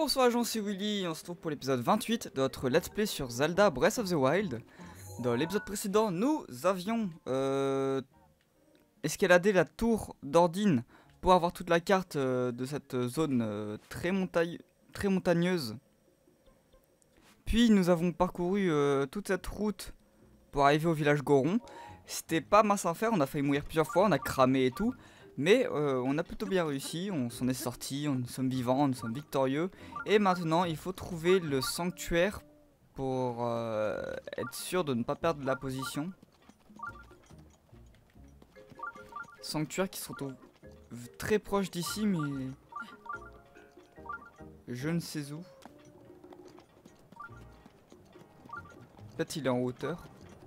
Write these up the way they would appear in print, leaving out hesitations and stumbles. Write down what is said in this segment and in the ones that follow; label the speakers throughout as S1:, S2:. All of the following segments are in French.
S1: Bonsoir agent, c'est Willy, on se retrouve pour l'épisode 28 de notre let's play sur Zelda Breath of the Wild. Dans l'épisode précédent, nous avions escaladé la tour d'Ordine pour avoir toute la carte de cette zone très montagneuse. Puis nous avons parcouru toute cette route pour arriver au village Goron. C'était pas mince à faire, on a failli mourir plusieurs fois, on a cramé et tout. Mais on a plutôt bien réussi, on s'en est sorti, nous sommes vivants, nous sommes victorieux. Et maintenant il faut trouver le sanctuaire pour être sûr de ne pas perdre la position. Sanctuaire qui se retrouve très proche d'ici mais je ne sais où. Peut-être il est en hauteur.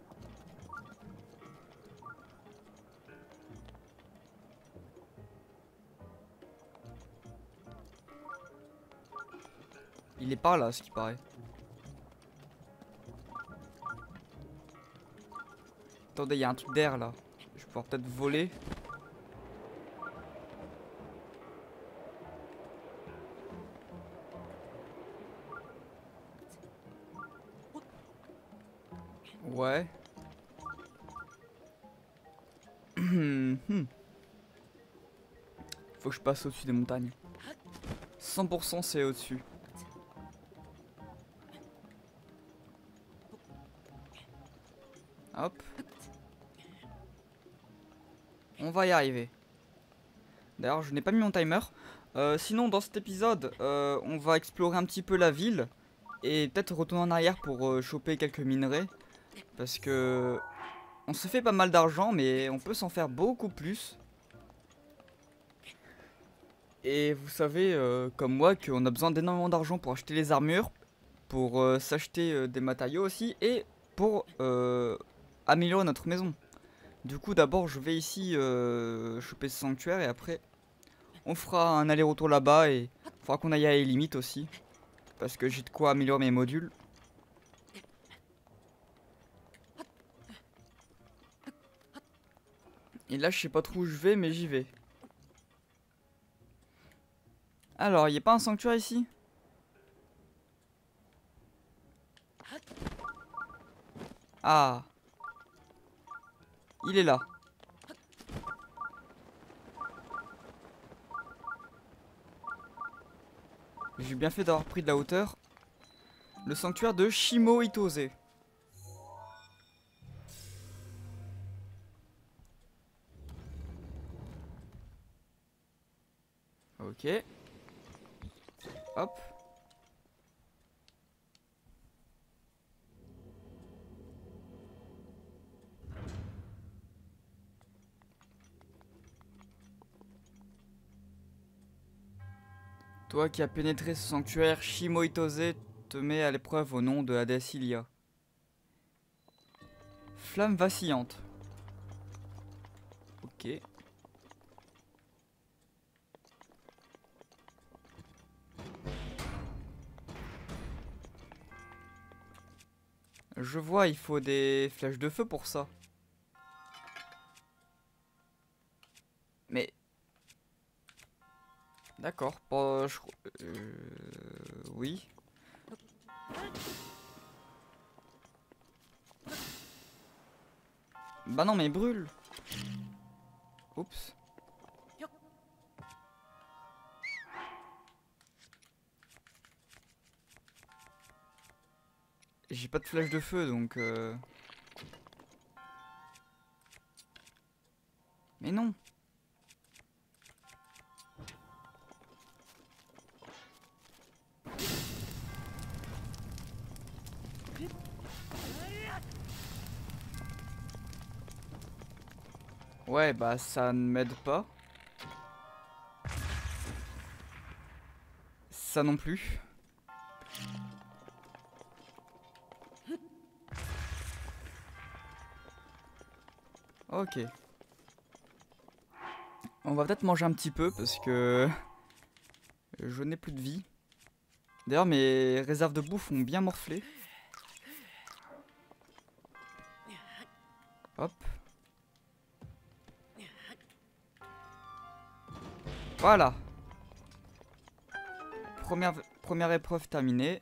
S1: Il est par là, ce qui paraît. Attendez, il y a un truc d'air là. Je vais pouvoir peut-être voler. Ouais. Faut que je passe au-dessus des montagnes. 100% c'est au-dessus. Hop. On va y arriver. D'ailleurs, je n'ai pas mis mon timer. Sinon, dans cet épisode, on va explorer un petit peu la ville. Et peut-être retourner en arrière pour choper quelques minerais. Parce que on se fait pas mal d'argent, mais on peut s'en faire beaucoup plus. Et vous savez, comme moi, qu'on a besoin d'énormément d'argent pour acheter les armures. Pour s'acheter des matériaux aussi. Et pour améliorer notre maison. Du coup, d'abord, je vais ici choper ce sanctuaire et après, on fera un aller-retour là-bas et il faudra qu'on aille à les limites aussi. Parce que j'ai de quoi améliorer mes modules. Et là, je sais pas trop où je vais, mais j'y vais. Alors, il n'y a pas un sanctuaire ici? Ah. Il est là. J'ai bien fait d'avoir pris de la hauteur. Le sanctuaire de Shimo Itose. Ok. Hop. Toi qui as pénétré ce sanctuaire, Shimo Itose te met à l'épreuve au nom de Hades Ilia. Flamme vacillante. Ok. Je vois, il faut des flèches de feu pour ça. Mais... D'accord, pas... oui. Bah non, mais brûle. Oups. J'ai pas de flèche de feu, donc... Mais non. Ouais, bah ça ne m'aide pas. Ça non plus. Ok. On va peut-être manger un petit peu parce que je n'ai plus de vie. D'ailleurs, mes réserves de bouffe ont bien morflé. Hop. Voilà. première épreuve terminée.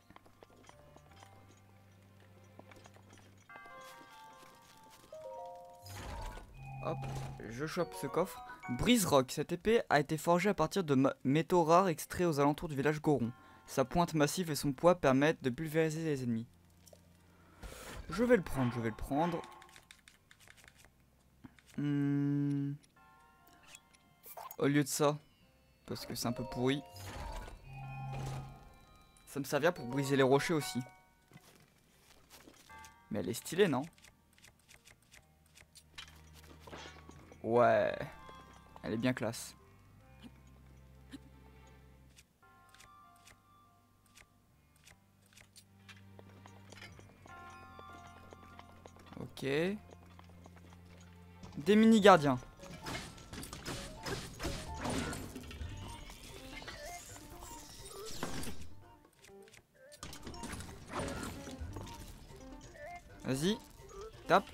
S1: Hop, je chope ce coffre. Brise Rock, cette épée a été forgée à partir de métaux rares extraits aux alentours du village Goron. Sa pointe massive et son poids permettent de pulvériser les ennemis. Je vais le prendre, je vais le prendre. Au lieu de ça, parce que c'est un peu pourri, ça me servira pour briser les rochers aussi. Mais elle est stylée, non? Ouais, elle est bien classe. Ok. Des mini-gardiens. Vas-y, tape.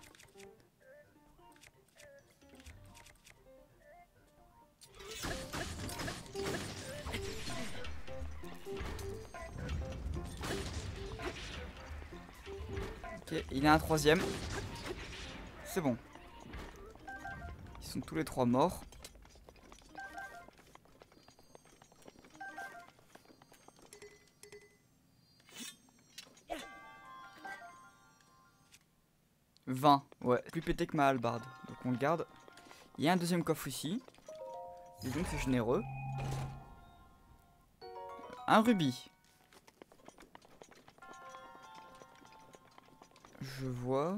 S1: Ok, il y a un troisième. C'est bon. Ils sont tous les trois morts. « 20, ouais, plus pété que ma hallebarde. Donc on le garde. Il y a un deuxième coffre ici. Et donc c'est généreux. Un rubis. Je vois.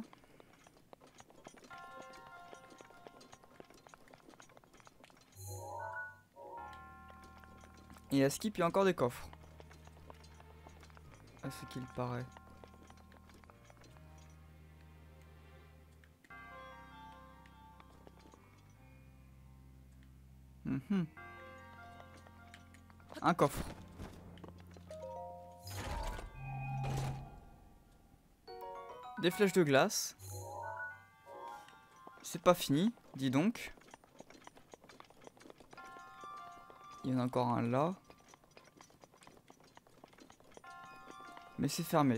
S1: Et à Skip, il y a encore des coffres. À ce qu'il paraît. Un coffre. Des flèches de glace. C'est pas fini, dis donc. Il y en a encore un là. Mais c'est fermé.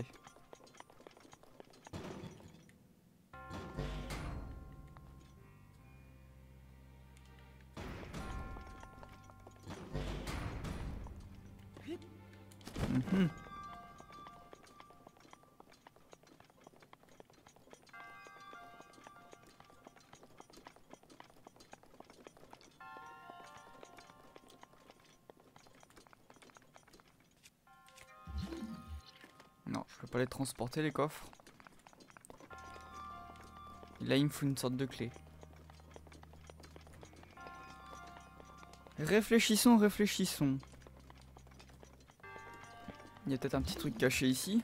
S1: Non, je peux pas les transporter les coffres. Et là, il me faut une sorte de clé. Réfléchissons, réfléchissons. Il y a peut-être un petit truc caché ici.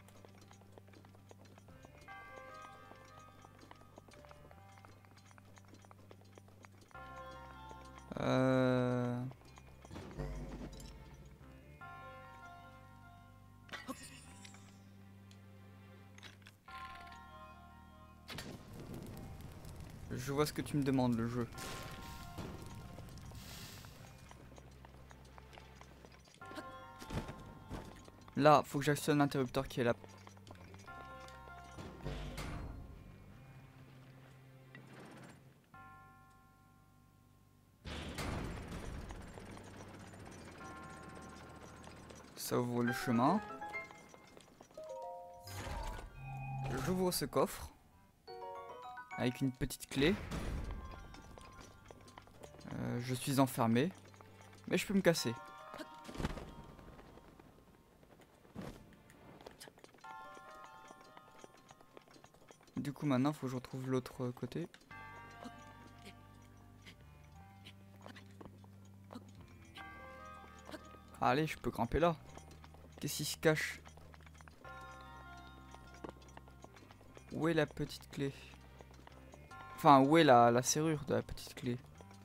S1: Je vois ce que tu me demandes, le jeu. Là, faut que j'actionne l'interrupteur qui est là. Ça ouvre le chemin. J'ouvre ce coffre. Avec une petite clé. Je suis enfermé. Mais je peux me casser. Du coup maintenant faut que je retrouve l'autre côté. Allez, je peux grimper là. Qu'est-ce qui se cache? Où est la petite clé? Enfin, où est la serrure de la petite clé?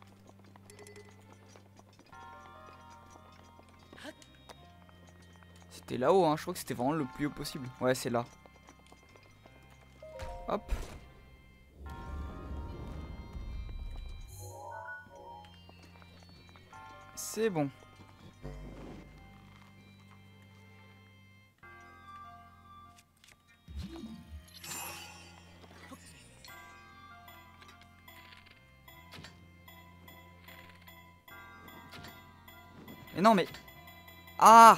S1: C'était là-haut, hein. Je crois que c'était vraiment le plus haut possible. Ouais, c'est là. Hop. C'est bon. Mais non mais... Ah!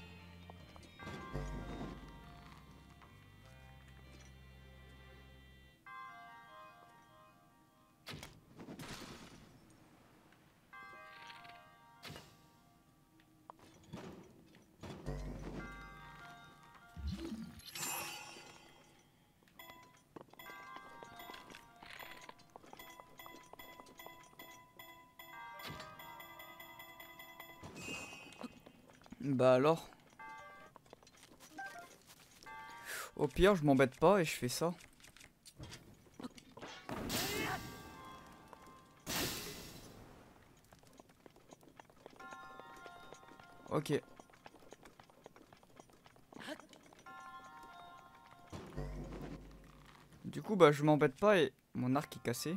S1: Bah alors. Au pire, je m'embête pas et je fais ça. Ok. Du coup, bah je m'embête pas et mon arc est cassé.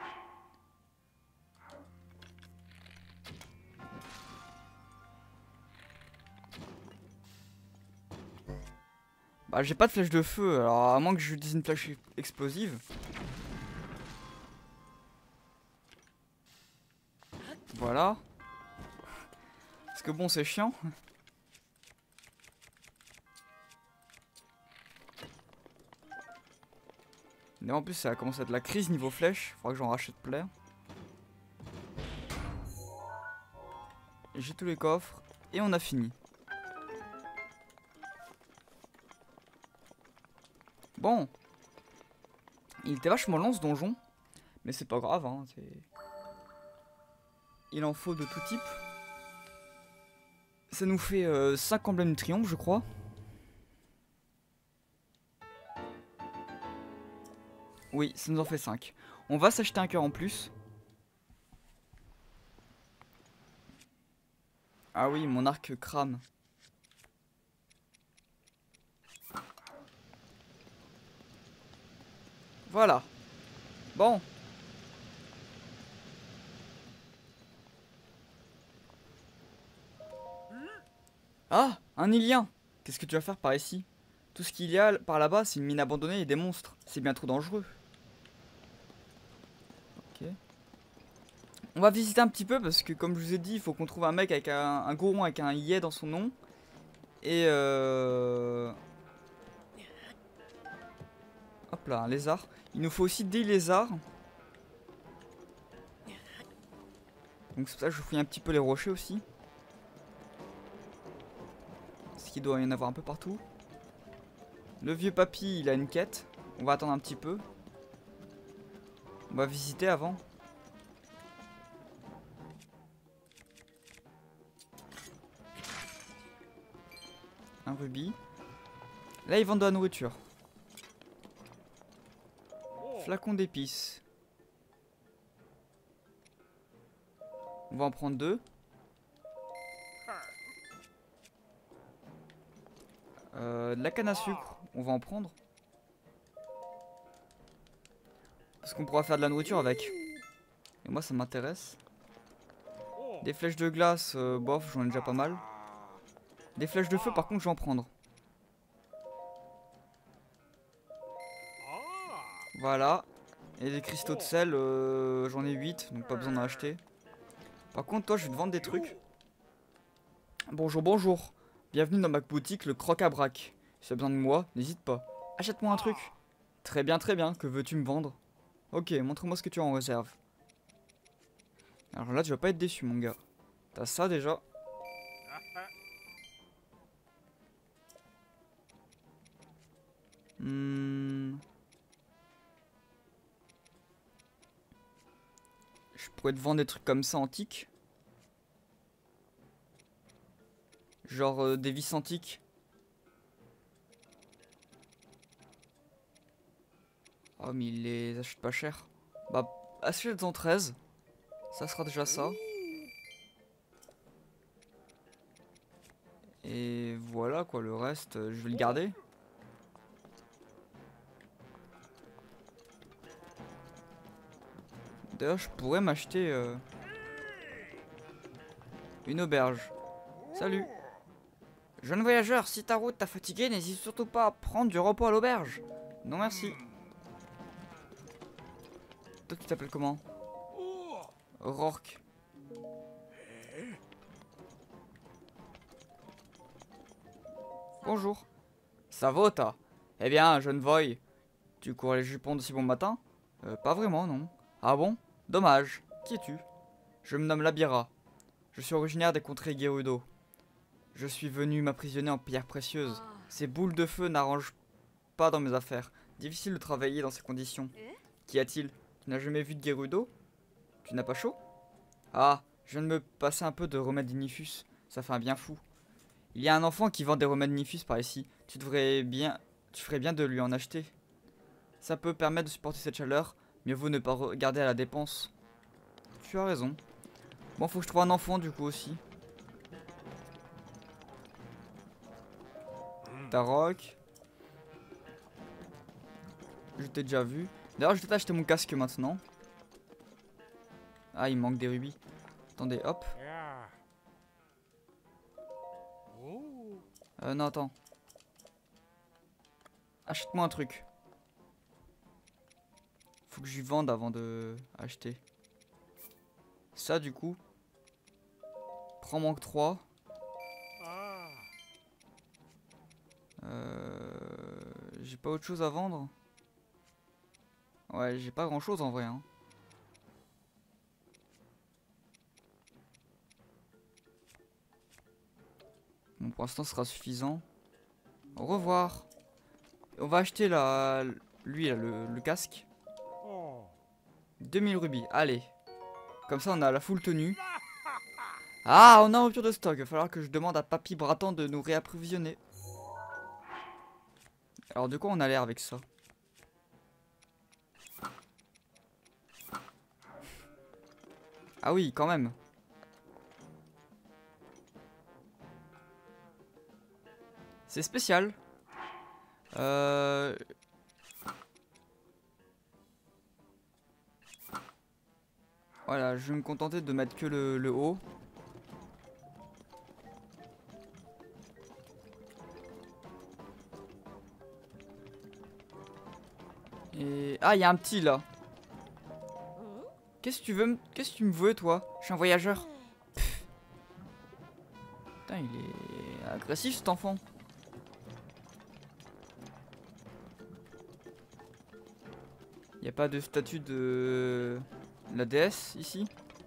S1: Bah j'ai pas de flèche de feu, alors à moins que j'utilise une flèche explosive. Voilà. Parce que bon, c'est chiant. Mais en plus, ça commence à être la crise niveau flèche. Faudra que j'en rachète plein. J'ai tous les coffres. Et on a fini. Bon. Il était vachement long ce donjon. Mais c'est pas grave, hein. Il en faut de tout type. Ça nous fait 5 emblèmes de triomphe, je crois. Oui, ça nous en fait 5. On va s'acheter un cœur en plus. Ah oui, mon arc crame. Voilà. Bon. Ah, un Ilien. Qu'est-ce que tu vas faire par ici? Tout ce qu'il y a par là-bas, c'est une mine abandonnée et des monstres. C'est bien trop dangereux. Ok. On va visiter un petit peu parce que comme je vous ai dit, il faut qu'on trouve un mec avec un goron avec un yé dans son nom. Et hop là, un lézard. Il nous faut aussi des lézards. Donc c'est pour ça que je fouille un petit peu les rochers aussi. Parce qu'il doit y en avoir un peu partout. Le vieux papy, il a une quête. On va attendre un petit peu. On va visiter avant. Un rubis. Là, ils vendent de la nourriture. Flacon d'épices. On va en prendre 2. De la canne à sucre. On va en prendre. Parce qu'on pourra faire de la nourriture avec. Et moi, ça m'intéresse. Des flèches de glace, bof, j'en ai déjà pas mal. Des flèches de feu, par contre, je vais en prendre. Voilà. Et des cristaux de sel, j'en ai 8, donc pas besoin d'en acheter. Par contre, toi, je vais te vendre des trucs. Bonjour, bonjour. Bienvenue dans ma boutique, le Croc-à-Brac. Si tu as besoin de moi, n'hésite pas. Achète-moi un truc. Très bien, très bien. Que veux-tu me vendre? Ok, montre-moi ce que tu as en réserve. Alors là, tu vas pas être déçu, mon gars. T'as ça déjà. Je pourrais te vendre des trucs comme ça antiques. Genre des vis antiques. Oh mais il les achète pas cher. Bah achète-en 13. Ça sera déjà ça. Et voilà quoi, le reste je vais le garder. D'ailleurs je pourrais m'acheter une auberge. Salut. Jeune voyageur, si ta route t'a fatigué, n'hésite surtout pas à prendre du repos à l'auberge. Non merci. Toi tu t'appelles comment? Rourke. Bonjour. Savota. Eh bien, jeune voy, tu cours les jupons de si bon matin? Pas vraiment, non. Ah bon? Dommage. Qui es-tu? Je me nomme Labira. Je suis originaire des contrées Gerudo. Je suis venu m'emprisonner en pierres précieuses. Ces boules de feu n'arrangent pas dans mes affaires. Difficile de travailler dans ces conditions. Qu'y a-t-il? Tu n'as jamais vu de Gerudo? Tu n'as pas chaud? Ah, je viens de me passer un peu de remède Nifus. Ça fait un bien fou. Il y a un enfant qui vend des remèdes Nifus par ici. Tu ferais bien de lui en acheter. Ça peut permettre de supporter cette chaleur. Mieux vaut ne pas regarder à la dépense. Tu as raison. Bon, faut que je trouve un enfant du coup aussi. Tarok. Je t'ai déjà vu. D'ailleurs, je vais t'acheter mon casque maintenant. Ah, il me manque des rubis. Attendez, hop. Non, attends. Achète-moi un truc. Faut que je lui vende avant de acheter. Ça, du coup. Prends-moi que 3. J'ai pas autre chose à vendre. Ouais, j'ai pas grand chose en vrai. Hein. Bon, pour l'instant, ce sera suffisant. Au revoir. On va acheter lui, là, le casque. 2000 rubis, allez. Comme ça, on a la full tenue. Ah, on a un rupture de stock. Il va falloir que je demande à Papy Bratan de nous réapprovisionner. Alors, de quoi on a l'air avec ça? Ah oui, quand même. C'est spécial. Voilà, je vais me contenter de mettre que le haut. Et... Ah, il y a un petit là. Qu'est-ce que tu veux Qu'est-ce que tu me veux, toi? Je suis un voyageur. Pff. Putain, il est agressif cet enfant. Il n'y a pas de statue de la déesse ici?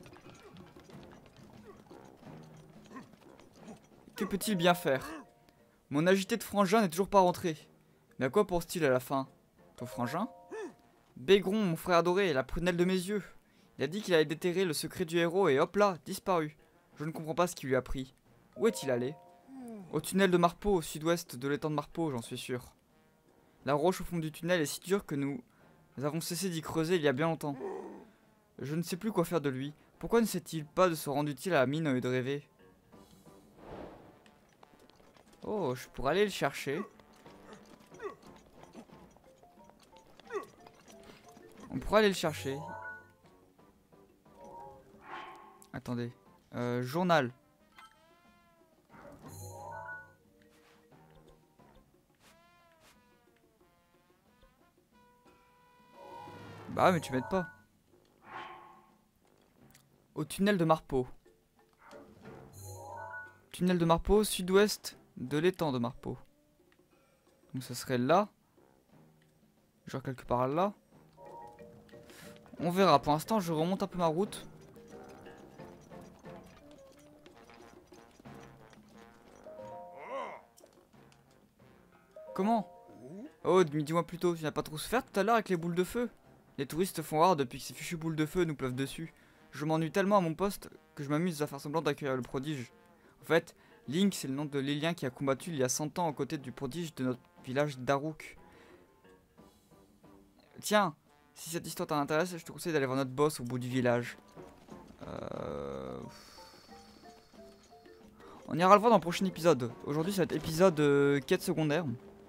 S1: Que peut-il bien faire? Mon agité de frangin n'est toujours pas rentré. Mais à quoi pense-t-il à la fin? Ton frangin? Bégron, mon frère adoré, la prunelle de mes yeux. Il a dit qu'il allait déterrer le secret du héros et hop là, disparu. Je ne comprends pas ce qui lui a pris. Où est-il allé? Au tunnel de Marpeau, au sud-ouest de l'étang de Marpeau, j'en suis sûr. La roche au fond du tunnel est si dure que nous avons cessé d'y creuser il y a bien longtemps. Je ne sais plus quoi faire de lui. Pourquoi ne sait-il pas de se rendre utile à la mine au lieu de rêver? Oh, je pourrais aller le chercher. On pourrait aller le chercher. Attendez. Journal. Bah mais tu m'aides pas. Au tunnel de Marpeau. Tunnel de Marpeau, sud-ouest de l'étang de Marpeau. Donc ça serait là. Genre quelque part là. On verra. Pour l'instant, je remonte un peu ma route. Comment? Oh, dis-moi plutôt, tu n'as pas trop souffert tout à l'heure avec les boules de feu? Les touristes font rare depuis que ces fichues boules de feu nous pleuvent dessus. Je m'ennuie tellement à mon poste que je m'amuse à faire semblant d'accueillir le prodige. En fait, Link, c'est le nom de l'Élien qui a combattu il y a 100 ans aux côtés du prodige de notre village d'Aruk. Tiens, si cette histoire t'intéresse, je te conseille d'aller voir notre boss au bout du village. On ira le voir dans le prochain épisode. Aujourd'hui, ça va être épisode quête secondaire.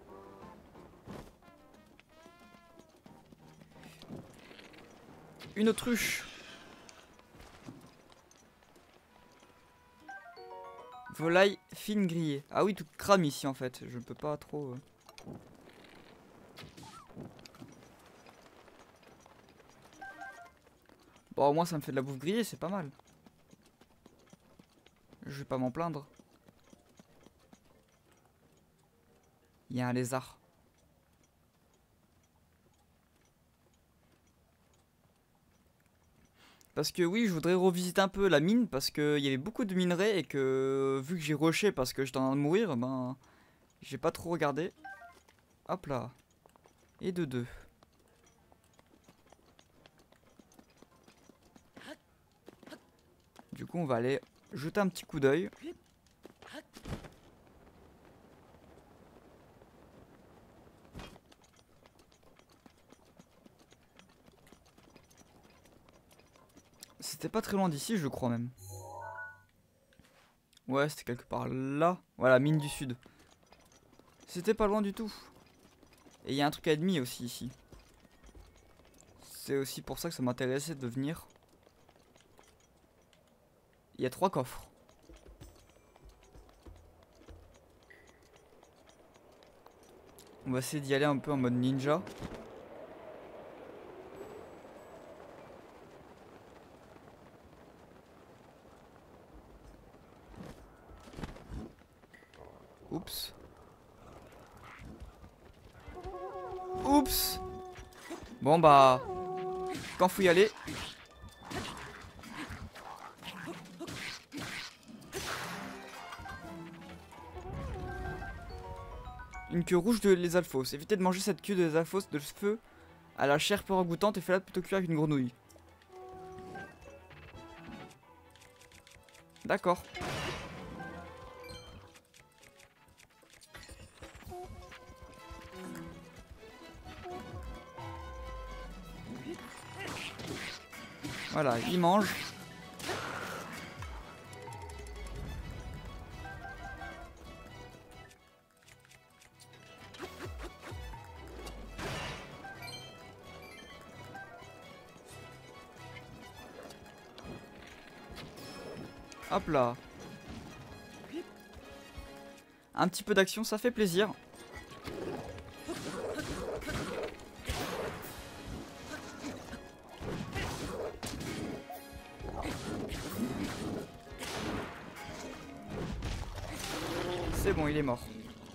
S1: Une autruche. Volaille fine grillée. Ah oui, toute crame ici en fait. Je ne peux pas trop... Bon, au moins ça me fait de la bouffe grillée, c'est pas mal. Je vais pas m'en plaindre. Il y a un lézard. Parce que oui, je voudrais revisiter un peu la mine parce qu'il y avait beaucoup de minerais et que vu que j'ai rushé parce que j'étais en train de mourir, ben j'ai pas trop regardé. Hop là. Et de deux. Du coup, on va aller jeter un petit coup d'œil. C'était pas très loin d'ici, je crois même. Ouais, c'était quelque part là. Voilà, mine du sud. C'était pas loin du tout. Et il y a un truc à ennemi aussi ici. C'est aussi pour ça que ça m'intéressait de venir. Il y a 3 coffres. On va essayer d'y aller un peu en mode ninja. Oups. Oups. Bon bah, quand faut y aller. Une queue rouge de les alphos. Évitez de manger cette queue de les alphos de feu à la chair peu ragoûtante et faites-la plutôt cuire avec une grenouille. D'accord. Voilà, il mange. Hop là. Un petit peu d'action, ça fait plaisir. C'est bon, il est mort.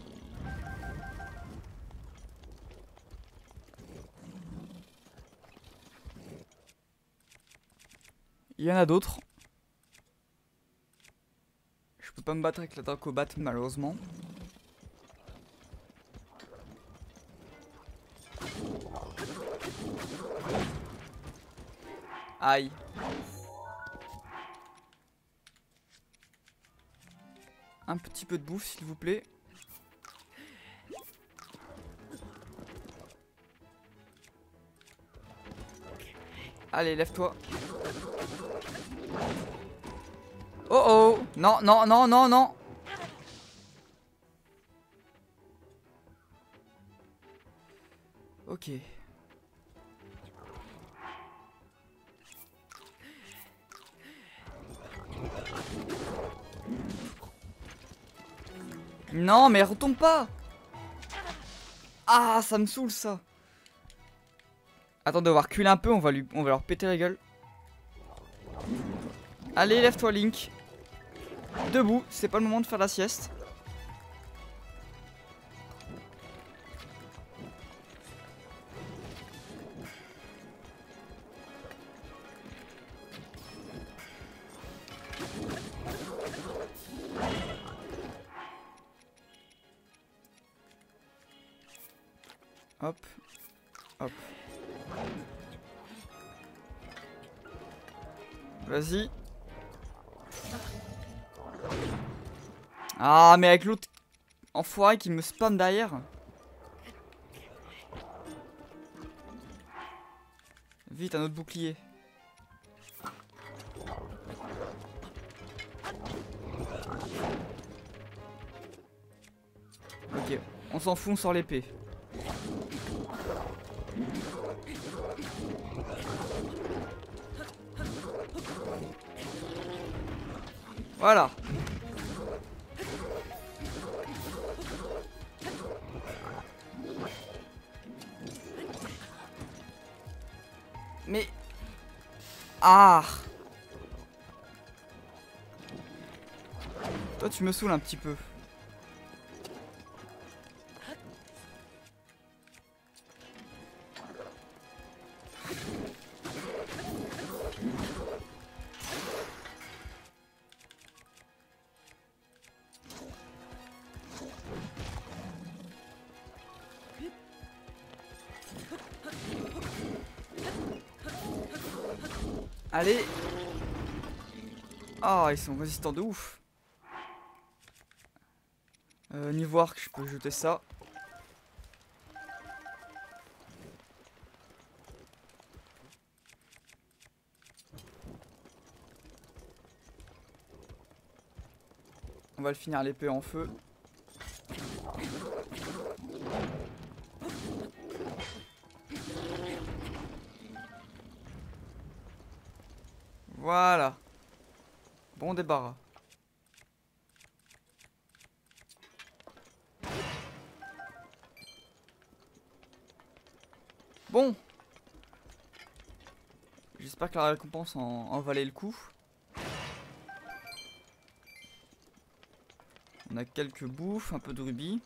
S1: Il y en a d'autres. Je peux pas me battre avec la Dracobat malheureusement. Aïe. Un petit peu de bouffe s'il vous plaît. Allez, lève-toi. Oh oh. Non, non, non, non, non. Ok. Non, mais retombe pas. Ah, ça me saoule ça. Attendez, on va reculer un peu, on va leur péter la gueule. Allez, lève-toi Link. Debout, c'est pas le moment de faire la sieste. Hop, hop. Vas-y. Ah, mais avec l'autre enfoiré qui me spam derrière. Vite, un autre bouclier. Ok, on s'en fout, on sort l'épée. Voilà. Mais... Ah. Toi tu me saoules un petit peu. Allez. Ah, ils sont résistants de ouf. Niveau arc, je peux jeter ça. On va le finir l'épée en feu. Voilà. Bon débarras. Bon. J'espère que la récompense en valait le coup. On a quelques bouffes, un peu de rubis.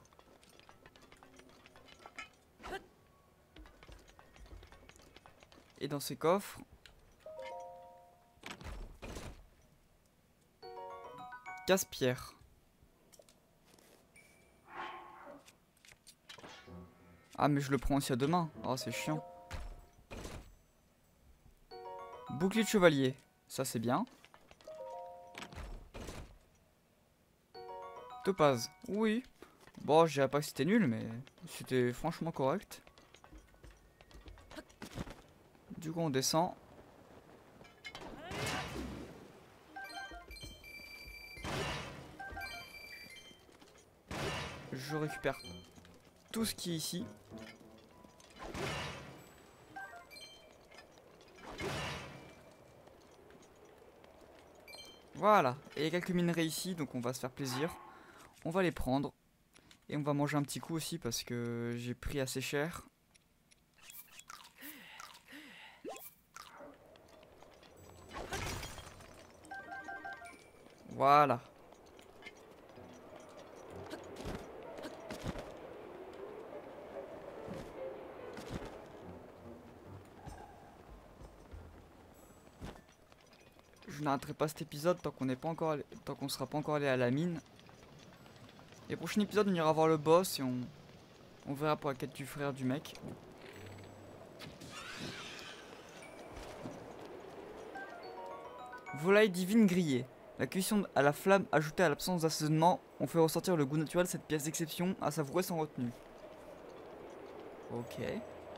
S1: Et dans ces coffres, casse-pierre. Ah mais je le prends aussi à deux mains. Oh c'est chiant. Bouclier de chevalier. Ça c'est bien. Topaz. Oui. Bon je dirais pas que c'était nul mais c'était franchement correct. Du coup on descend. Je récupère tout ce qui est ici. Voilà, et il y a quelques minerais ici, donc on va se faire plaisir. On va les prendre. Et on va manger un petit coup aussi parce que j'ai pris assez cher. Voilà. Je n'arrêterai pas cet épisode tant qu'on n'est pas encore tant qu'on sera pas encore allé à la mine. Et le prochain épisode on ira voir le boss et on verra pour la quête du frère du mec. Volaille divine grillée. La cuisson à la flamme ajoutée à l'absence d'assaisonnement ont fait ressortir le goût naturel de cette pièce d'exception à savourer sans retenue. Ok.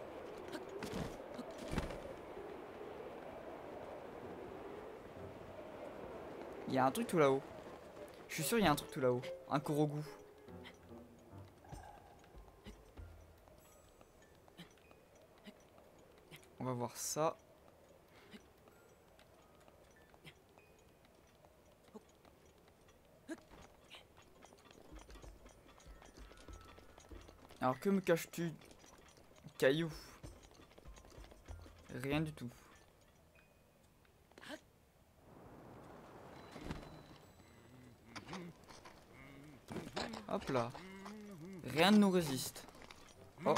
S1: Il y a un truc tout là-haut. Je suis sûr il y a un truc tout là-haut. Un Korogu. On va voir ça. Alors que me caches-tu, caillou? Rien du tout. Hop là. Rien ne nous résiste. Oh.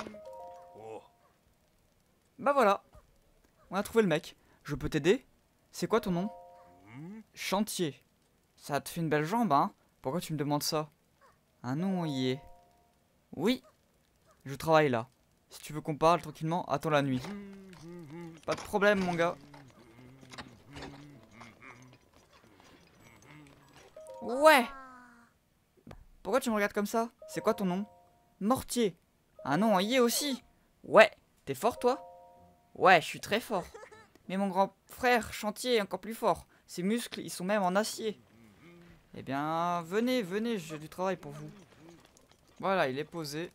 S1: Bah voilà. On a trouvé le mec. Je peux t'aider? C'est quoi ton nom? Chantier. Ça te fait une belle jambe, hein? Pourquoi tu me demandes ça? Un nom y est. Oui. Je travaille là. Si tu veux qu'on parle tranquillement, attends la nuit. Pas de problème, mon gars. Ouais. Pourquoi tu me regardes comme ça? C'est quoi ton nom? Mortier. Un nom y est aussi. Ouais. T'es fort, toi? Ouais, je suis très fort. Mais mon grand frère Chantier est encore plus fort. Ses muscles, ils sont même en acier. Eh bien, venez, venez, j'ai du travail pour vous. Voilà, il est posé.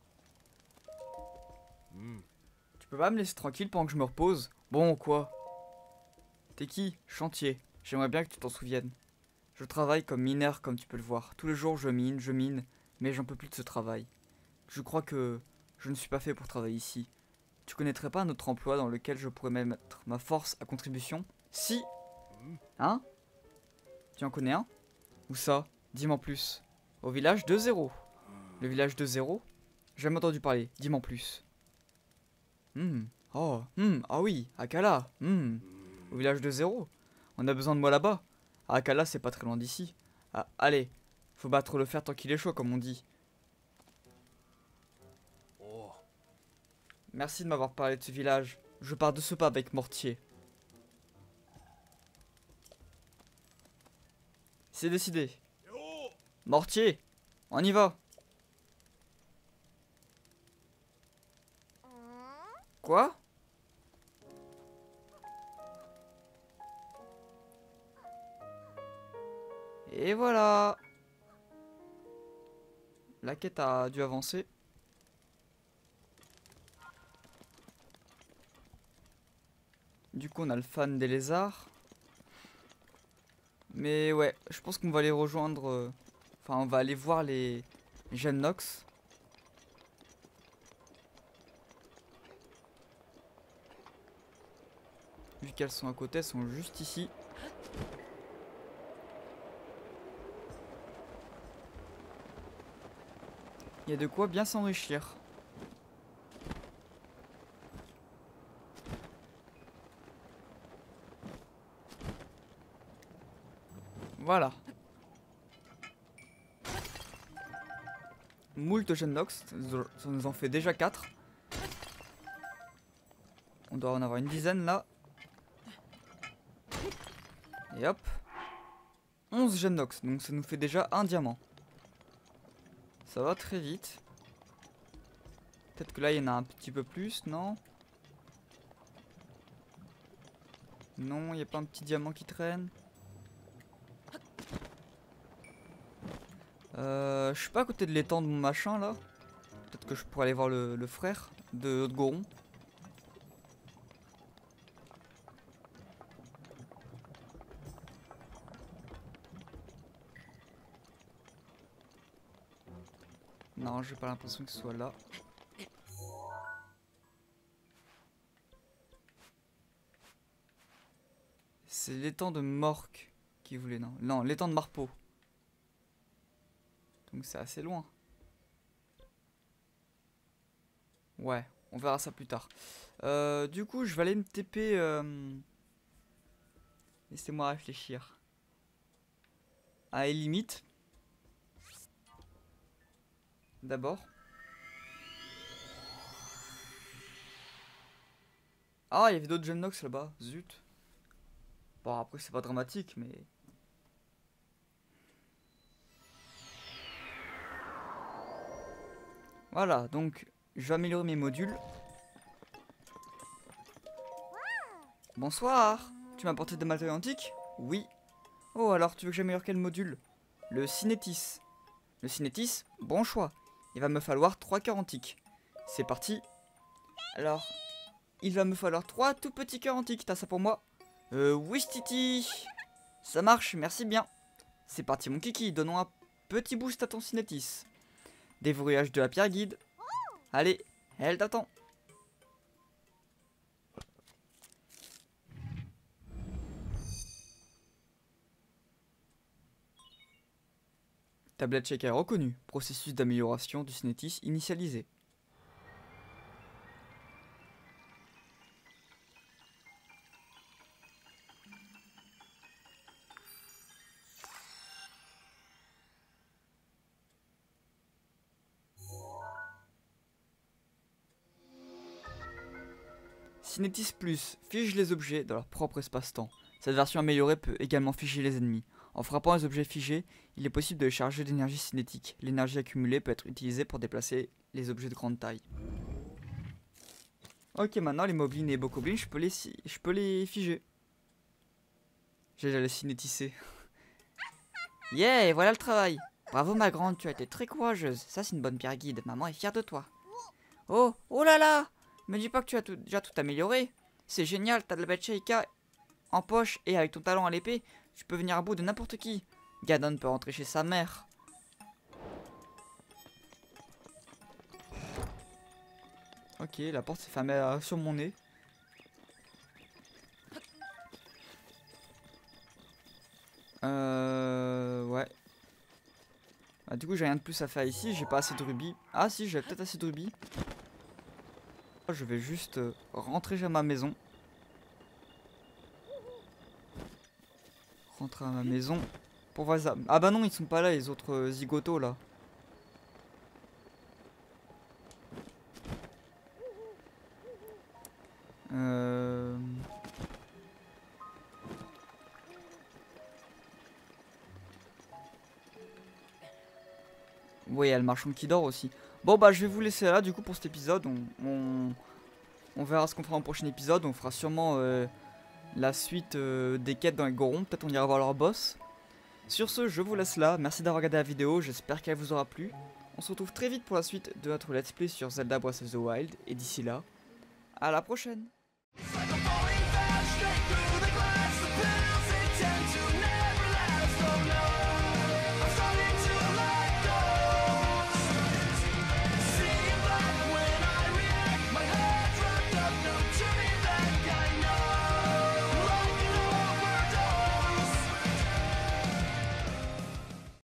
S1: Tu peux pas me laisser tranquille pendant que je me repose? Bon, quoi? T'es qui? Chantier. J'aimerais bien que tu t'en souviennes. Je travaille comme mineur, comme tu peux le voir. Tous les jours, je mine, mais j'en peux plus de ce travail. Je crois que je ne suis pas fait pour travailler ici. Tu connaîtrais pas un autre emploi dans lequel je pourrais mettre ma force à contribution? Si. Hein? Tu en connais un? Où ça? Dis-moi en plus. Au village de Zéro. Le village de Zéro? J'ai jamais entendu parler. Dis-moi en plus. Oh. Ah oui. Akala. Au village de Zéro. On a besoin de moi là-bas. Akala, c'est pas très loin d'ici. Ah, allez. Faut battre le fer tant qu'il est chaud, comme on dit. Merci de m'avoir parlé de ce village. Je pars de ce pas avec Mortier. C'est décidé. Mortier, on y va. Quoi? Et voilà. La quête a dû avancer. Du coup, on a le fan des lézards. Mais ouais, je pense qu'on va aller rejoindre... Enfin, on va aller voir les gemmes Nox. Vu qu'elles sont à côté, elles sont juste ici. Il y a de quoi bien s'enrichir. Voilà. Moult gemmes Nox, ça nous en fait déjà 4. On doit en avoir une dizaine là. Et hop. 11 gemmes Nox, donc ça nous fait déjà un diamant. Ça va très vite. Peut-être que là il y en a un petit peu plus, non? Non, il n'y a pas un petit diamant qui traîne. Je suis pas à côté de l'étang de mon machin là. Peut-être que je pourrais aller voir le frère de Goron. Non, j'ai pas l'impression que ce soit là. C'est l'étang de Morque qui voulait, non. Non, l'étang de Marpeau. Donc c'est assez loin. Ouais, on verra ça plus tard. Du coup, je vais aller me TP... Laissez-moi réfléchir. À limite. D'abord. Ah, il y avait d'autres gemmes Nox là-bas. Zut. Bon, après, c'est pas dramatique, mais... Voilà, donc, je vais améliorer mes modules. Bonsoir. Tu m'as apporté des matériaux antiques? Oui. Oh, alors, tu veux que j'améliore quel module? Le Cinétis. Le Cinétis, bon choix. Il va me falloir 3 cœurs antiques. C'est parti. Alors, il va me falloir 3 tout petits cœurs antiques. T'as ça pour moi? Oui, Titi. Ça marche, merci bien. C'est parti, mon kiki. Donnons un petit boost à ton Cinétis. Déverrouillage de la pierre guide. Allez, elle t'attend. Tablette checker reconnue. Processus d'amélioration du Cinétis initialisé. Cinétis Plus fige les objets dans leur propre espace-temps. Cette version améliorée peut également figer les ennemis. En frappant les objets figés, il est possible de les charger d'énergie cinétique. L'énergie accumulée peut être utilisée pour déplacer les objets de grande taille. Ok, maintenant les moblins et les bokoblins, je peux les figer. J'ai les cinétisser. Yeah, voilà le travail. Bravo ma grande, tu as été très courageuse. Ça c'est une bonne pierre guide, maman est fière de toi. Oh, oh là là! Me dis pas que tu as déjà tout amélioré. C'est génial, t'as de la bête Sheikah en poche et avec ton talent à l'épée, tu peux venir à bout de n'importe qui. Ganon peut rentrer chez sa mère. Ok, la porte s'est fermée sur mon nez. Ouais. Ah, du coup, j'ai rien de plus à faire ici. J'ai pas assez de rubis. Ah, si, j'ai peut-être assez de rubis. Je vais juste rentrer à ma maison. Rentrer à ma maison. Pour voir ça. Ah, bah non, ils sont pas là, les autres zigotos là. Oui, il y a le marchand qui dort aussi. Bon bah je vais vous laisser là du coup pour cet épisode. On verra ce qu'on fera en prochain épisode. On fera sûrement la suite des quêtes dans les Gorons. Peut-être on ira voir leur boss. Sur ce, je vous laisse là. Merci d'avoir regardé la vidéo. J'espère qu'elle vous aura plu. On se retrouve très vite pour la suite de notre let's play sur Zelda Breath of the Wild. Et d'ici là, à la prochaine!